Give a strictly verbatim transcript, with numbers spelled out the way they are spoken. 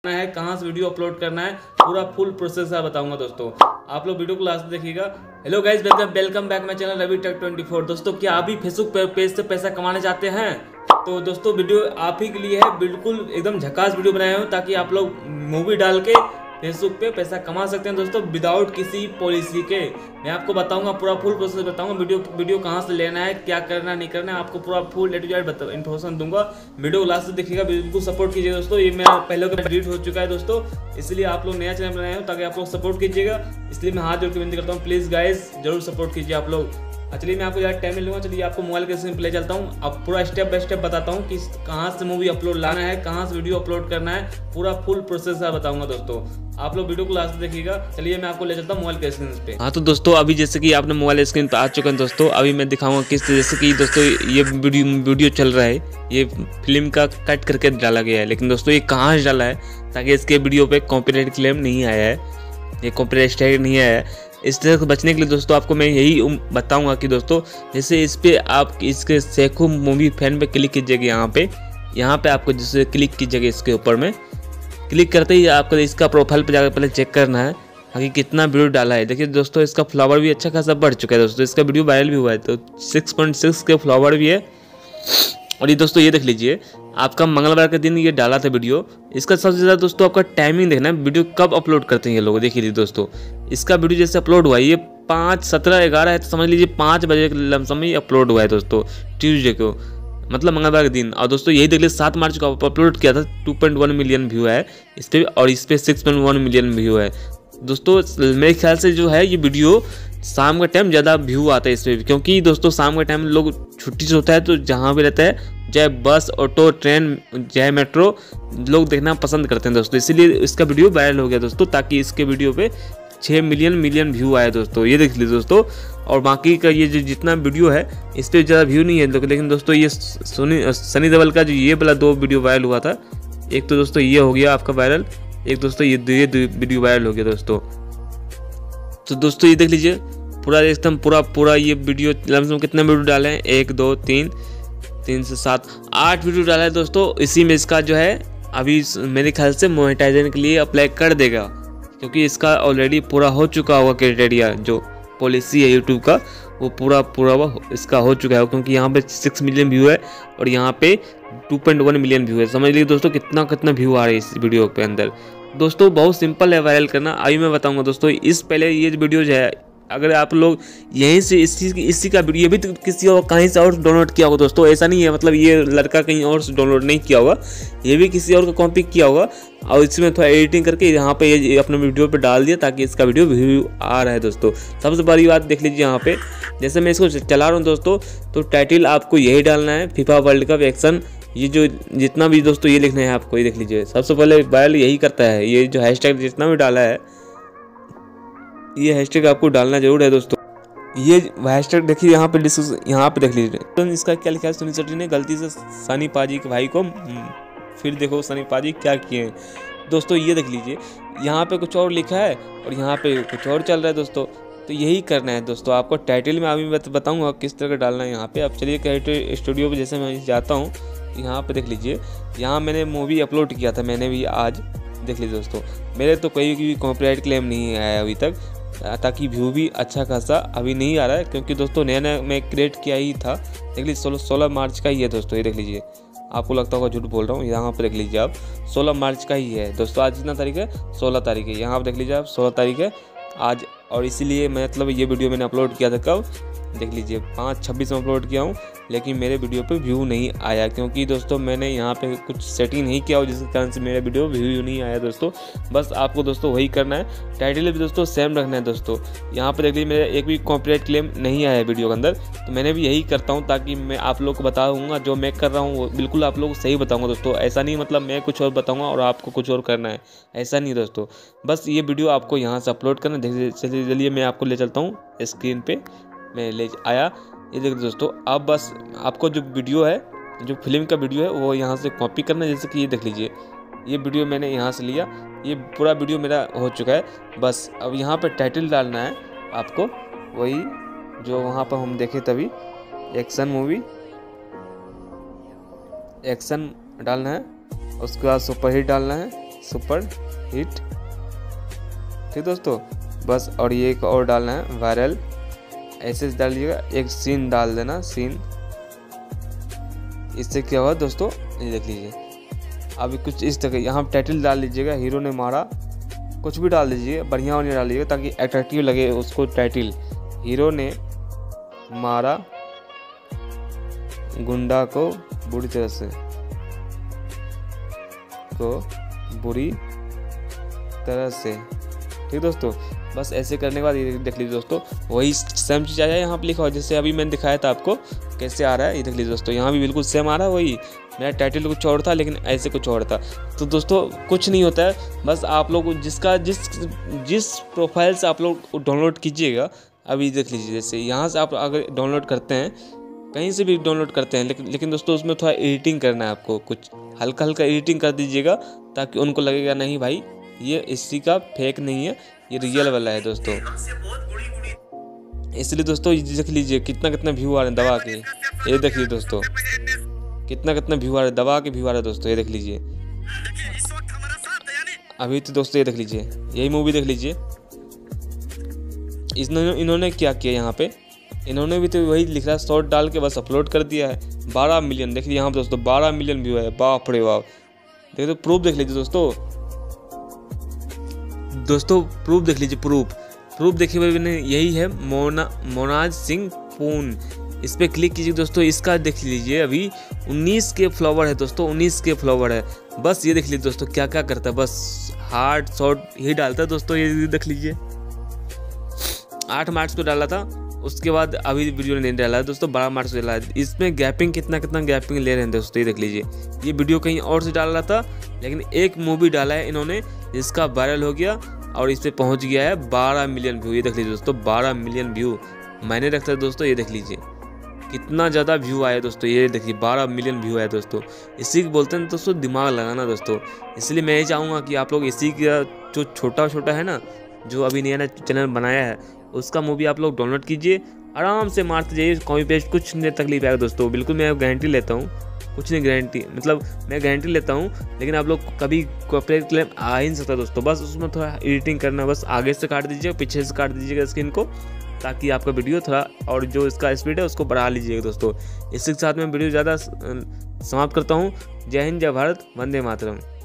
है, कहाँ से वीडियो अपलोड करना है, पूरा फुल प्रोसेस है बताऊंगा दोस्तों। आप लोग वीडियो को लास्ट तक देखिएगा। Hello guys, welcome welcome back my channel Ravi tech twenty four. दोस्तों क्या आप भी फेसबुक पेज से पैसा कमाना चाहते हैं? तो दोस्तों वीडियो आप ही के लिए है, बिल्कुल एकदम झकास वीडियो बनाया हूँ ताकि आप लोग मूवी डाल के फेसबुक पे पैसा कमा सकते हैं दोस्तों, विदाउट किसी पॉलिसी के। मैं आपको बताऊंगा, पूरा फुल प्रोसेस बताऊंगा। वीडियो वीडियो कहाँ से लेना है, क्या करना नहीं करना है, आपको पूरा full A to Z information दूंगा। वीडियो लास्ट तक देखिएगा, बिल्कुल सपोर्ट कीजिएगा दोस्तों। ये मेरा पहले का डिलीट हो चुका है दोस्तों, इसलिए आप लोग नया चैनल बनाए हो ताकि आप लोग सपोर्ट कीजिएगा। इसलिए मैं हाथ जोड़ के विनती करता हूँ, प्लीज़ गाइस जरूर सपोर्ट कीजिए आप लोग। चलिए मैं आपको ज़्यादा टाइम नहीं लूँगा, चलिए आपको मोबाइल के स्क्रीन पे ले चलता हूँ। अब पूरा स्टेप बाय स्टेप बताता हूँ कि कहाँ से मूवी अपलोड लाना है, कहाँ से वीडियो अपलोड करना है, पूरा फुल प्रोसेस है बताऊंगा दोस्तों। आप लोग वीडियो को लास्ट देखिएगा। चलिए मैं आपको ले चलता हूँ मोबाइल के स्क्रीन पे। हाँ तो दोस्तों अभी जैसे कि आपने मोबाइल स्क्रीन पे आ चुके हैं दोस्तों, अभी मैं दिखाऊंगा किस जैसे कि दोस्तों ये वीडियो वीडियो चल रहा है, ये फिल्म का कट करके डाला गया है। लेकिन दोस्तों ये कहाँ से डाला है ताकि इसके वीडियो पे कॉपीराइट क्लेम नहीं आया है, ये कॉपीराइट स्ट्राइक नहीं आया है। इस तरह से बचने के लिए दोस्तों आपको मैं यही बताऊंगा कि दोस्तों जैसे इस पे आप इसके सेखू मूवी फैन पे क्लिक कीजिएगा। यहाँ पे यहाँ पे आपको जैसे क्लिक कीजिएगा, इसके ऊपर में क्लिक करते ही आपको इसका प्रोफाइल पे जाकर पहले चेक करना है कि कितना वीडियो डाला है। देखिए दोस्तों इसका फ्लावर भी अच्छा खासा बढ़ चुका है दोस्तों, इसका वीडियो वायरल भी हुआ है, तो सिक्स पॉइंट सिक्स के फ्लावर भी है। और ये दोस्तों ये देख लीजिए, आपका मंगलवार के दिन ये डाला था वीडियो। इसका सबसे ज़्यादा दोस्तों आपका टाइमिंग देखना है, वीडियो कब अपलोड करते हैं ये लोग। देखिए दोस्तों इसका वीडियो जैसे अपलोड हुआ है, ये पाँच सत्रह ग्यारह है, तो समझ लीजिए पाँच बजे के लमसम में अपलोड हुआ है दोस्तों, ट्यूसडे को, मतलब मंगलवार के दिन। और दोस्तों यही देख लीजिए सात मार्च को अपलोड किया था, two point one million view है इस पर, और इस पर six point one million view है दोस्तों। मेरे ख्याल से जो है ये वीडियो शाम के टाइम ज़्यादा व्यू आता है इस पर, क्योंकि दोस्तों शाम के टाइम लोग छुट्टी से होता है, तो जहाँ भी रहता है चाहे बस ऑटो ट्रेन चाहे मेट्रो, लोग देखना पसंद करते हैं दोस्तों, इसीलिए इसका वीडियो वायरल हो गया दोस्तों, ताकि इसके वीडियो पे छः मिलियन मिलियन व्यू आए दोस्तों। ये देख लीजिए दोस्तों, और बाकी का ये जो जितना वीडियो है इस पर ज़्यादा व्यू नहीं है, लेकिन दोस्तों ये सोनी सनी देओल का जो ये वाला दो वीडियो वायरल हुआ था, एक तो दोस्तों ये हो गया आपका वायरल, एक दोस्तों ये ये वीडियो वायरल हो गया दोस्तों। तो दोस्तों ये देख लीजिए पूरा एकदम पूरा पूरा ये वीडियो लमसम कितने वीडियो डाले हैं, एक दो तीन तीन से सात आठ वीडियो डाला है दोस्तों। इसी में इसका जो है अभी मेरे ख्याल से मोनेटाइजेशन के लिए अप्लाई कर देगा, क्योंकि इसका ऑलरेडी पूरा हो चुका होगा क्राइटेरिया, जो पॉलिसी है यूट्यूब का वो पूरा पूरा इसका हो चुका है, क्योंकि यहाँ पे सिक्स मिलियन व्यू है और यहाँ पे two point one million view है। समझ लीजिए दोस्तों कितना कितना व्यू आ रहा है इस वीडियो के अंदर। दोस्तों बहुत सिंपल है वायरल करना, अभी मैं बताऊँगा दोस्तों। इस पहले ये वीडियो जो है, अगर आप लोग यहीं से इसी इसी का वीडियो भी तो किसी और कहीं से और डाउनलोड किया होगा दोस्तों, ऐसा नहीं है मतलब ये लड़का कहीं और से डाउनलोड नहीं किया होगा, ये भी किसी और का कॉपी किया होगा और इसमें थोड़ा एडिटिंग करके यहाँ पे ये अपने वीडियो पे डाल दिया, ताकि इसका वीडियो व्यू आ रहा है दोस्तों। सबसे बड़ी बात देख लीजिए यहाँ पे, जैसे मैं इसको चला रहा हूँ दोस्तों, तो टाइटल आपको यही डालना है, फीफा वर्ल्ड कप एक्शन, ये जो जितना भी दोस्तों ये लिखना है आपको, ये देख लीजिए सबसे पहले वायरल यही करता है। ये जो हैशटैग जितना भी डाला है, ये हैशटैग आपको डालना जरूर है दोस्तों। ये हैशटैग देखिए यहाँ पे डिस्कस यहाँ पे देख लीजिए, तो इसका क्या लिखा है, सुनील शेट्टी ने गलती से सनी पाजी के भाई को, फिर देखो सनी पाजी क्या किए हैं दोस्तों। ये देख लीजिए यहाँ पे कुछ और लिखा है और यहाँ पे कुछ और चल रहा है दोस्तों, तो यही करना है दोस्तों आपको। टाइटल में अभी मैं बताऊँगा किस तरह का डालना है यहाँ पे। अब चलिए क्रिएटर स्टूडियो पर जैसे मैं जाता हूँ, यहाँ पे देख लीजिए, यहाँ मैंने मूवी अपलोड किया था मैंने भी आज, देख लीजिए दोस्तों। मेरे तो कोई भी कॉपीराइट क्लेम नहीं आया अभी तक, ताकि व्यू भी अच्छा खासा अभी नहीं आ रहा है, क्योंकि दोस्तों नया नया मैं क्रिएट किया ही था। देख लीजिए सोलह सोलह मार्च का ही है दोस्तों, ये देख लीजिए, आपको लगता होगा झूठ बोल रहा हूँ, यहाँ पर देख लीजिए आप सोलह मार्च का ही है दोस्तों। आज कितना तारीख है, सोलह तारीख है, यहाँ पर देख लीजिए आप सोलह तारीख है आज। और इसीलिए मैं मतलब ये वीडियो मैंने अपलोड किया था कब, देख लीजिए पाँच छब्बीस में अपलोड किया हूँ, लेकिन मेरे वीडियो पे व्यू नहीं आया, क्योंकि दोस्तों मैंने यहाँ पे कुछ सेटिंग नहीं किया हो, जिसके कारण से मेरा वीडियो व्यू नहीं आया दोस्तों। बस आपको दोस्तों वही करना है, टाइटल भी दोस्तों सेम रखना है दोस्तों। यहाँ पे देख लीजिए मेरा एक भी कॉपीराइट क्लेम नहीं आया है वीडियो के अंदर, तो मैंने भी यही करता हूँ, ताकि मैं आप लोग को बताऊँगा जो मैं कर रहा हूँ वो बिल्कुल आप लोग को सही बताऊँगा दोस्तों। ऐसा नहीं मतलब मैं कुछ और बताऊँगा और आपको कुछ और करना है, ऐसा नहीं दोस्तों। बस ये वीडियो आपको यहाँ से अपलोड करना। देखिए चलिए चलिए मैं आपको ले चलता हूँ स्क्रीन पे, मैं ले आया, ये देखिए दोस्तों। अब बस आपको जो वीडियो है, जो फिल्म का वीडियो है, वो यहाँ से कॉपी करना है। जैसे कि ये देख लीजिए, ये वीडियो मैंने यहाँ से लिया, ये पूरा वीडियो मेरा हो चुका है। बस अब यहाँ पे टाइटल डालना है आपको, वही जो वहाँ पर हम देखे तभी, एक्शन मूवी एक्शन डालना है, उसके बाद सुपर हिट डालना है, सुपर हिट। ठीक दोस्तों, बस और ये एक और डालना है वायरल, ऐसे डालिएगा, एक सीन डाल देना सीन। इससे क्या हुआ दोस्तों, ये देख लीजिए। अभी कुछ इस तरह यहाँ टाइटल डाल लीजिएगा, हीरो ने मारा, कुछ भी डाल दीजिए, बढ़िया होने डालिएगा ताकि अट्रैक्टिव लगे उसको। टाइटल हीरो ने मारा गुंडा को बुरी तरह से को बुरी तरह से। ठीक दोस्तों, बस ऐसे करने के बाद ये देख लीजिए दोस्तों, वही सेम चीज़ आया यहाँ पे लिखा हुआ, जैसे अभी मैंने दिखाया था आपको कैसे आ रहा है। ये देख लीजिए दोस्तों, यहाँ भी बिल्कुल सेम आ रहा है, वही मेरा टाइटल कुछ और था लेकिन ऐसे कुछ और था। तो दोस्तों कुछ नहीं होता है, बस आप लोग जिसका जिस जिस प्रोफाइल से आप लोग डाउनलोड कीजिएगा, अभी देख लीजिए जैसे यहाँ से आप अगर डाउनलोड करते हैं, कहीं से भी डाउनलोड करते हैं, लेकिन लेकिन दोस्तों उसमें थोड़ा एडिटिंग करना है आपको, कुछ हल्का हल्का एडिटिंग कर दीजिएगा ताकि उनको लगेगा नहीं भाई ये इसी का फेक नहीं है, ये रियल वाला है दोस्तों। इसलिए दोस्तों देख लीजिए कितना कितना व्यू आ रहे हैं दबा के, ये देख लीजिए दोस्तों कितना कितना व्यू आ रहा है, दबा के व्यू आ रहा है दोस्तों, ये देख लीजिए। अभी तो दोस्तों ये देख लीजिए, यही मूवी देख लीजिए। इन्होंने इन्होंने क्या किया यहाँ पे, इन्होंने भी तो वही लिख रहा है, शॉर्ट डाल के बस अपलोड कर दिया है। बारह मिलियन देख लीजिए यहाँ पे दोस्तों, बारह मिलियन व्यू है, बाप रे बाप। देखिए तो प्रूफ देख लीजिए दोस्तों, दोस्तों प्रूफ देख लीजिए, प्रूफ प्रूफ देखिए मैंने, यही है मोना मोनाज सिंह पून। इस पर क्लिक कीजिए दोस्तों, इसका देख लीजिए अभी उन्नीस के फ्लावर है दोस्तों, उन्नीस के फ्लावर है। बस ये देख लीजिए दोस्तों क्या क्या करता है, बस हार्ट शॉर्ट ही डालता है दोस्तों, ये देख लीजिए। आठ मार्च को डाला था, उसके बाद अभी वीडियो नहीं डाला है दोस्तों, बारह मार्च को डाला है। इसमें गैपिंग कितना कितना गैपिंग ले रहे हैं दोस्तों, ये देख लीजिए। ये वीडियो कहीं और से डाल रहा था, लेकिन एक मूवी डाला है इन्होंने जिसका वायरल हो गया और इस पर पहुँच गया है बारह मिलियन व्यू। ये देख लीजिए दोस्तों, बारह मिलियन व्यू मैंने रखता है दोस्तों, ये देख लीजिए कितना ज़्यादा व्यू आया दोस्तों, ये देखिए बारह मिलियन व्यू आया दोस्तों। इसी को बोलते हैं दोस्तों दिमाग लगाना दोस्तों। इसलिए मैं ये चाहूँगा कि आप लोग इसी का जो छोटा छोटा है ना, जो अभी नया नया चैनल बनाया है, उसका मूवी आप लोग डाउनलोड कीजिए, आराम से मारते जाइए, कॉपी पेस्ट, कुछ नहीं तकलीफ आएगा दोस्तों। बिल्कुल मैं गारंटी लेता हूँ, कुछ नहीं गारंटी मतलब मैं गारंटी लेता हूँ, लेकिन आप लोग कभी कॉपीराइट क्लेम आ ही नहीं सकता दोस्तों। बस उसमें थोड़ा एडिटिंग करना, बस आगे से काट दीजिएगा, पीछे से काट दीजिएगा स्क्रीन को, ताकि आपका वीडियो थोड़ा और जो इसका स्पीड है उसको बढ़ा लीजिएगा दोस्तों। इसी के साथ मैं वीडियो ज़्यादा समाप्त करता हूँ। जय हिंद, जय भारत, वंदे मातरम।